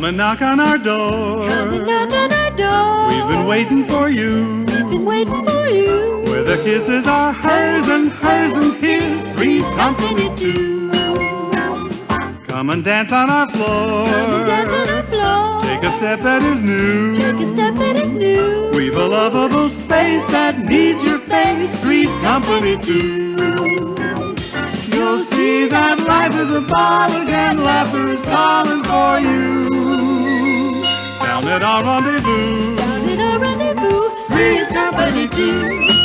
Come and knock on our door. Come and knock on our door. We've been waiting for you. We've been waiting for you. Where the kisses are hers and his, three's company too. Come and dance on our floor. Come and dance on our floor. Take a step that is new. Take a step that is new. We've a lovable space that needs your face, three's company too. You'll see that life is a ball again, laughter is calling for you. Down at our rendezvous. Down at our rendezvous. Three's company too.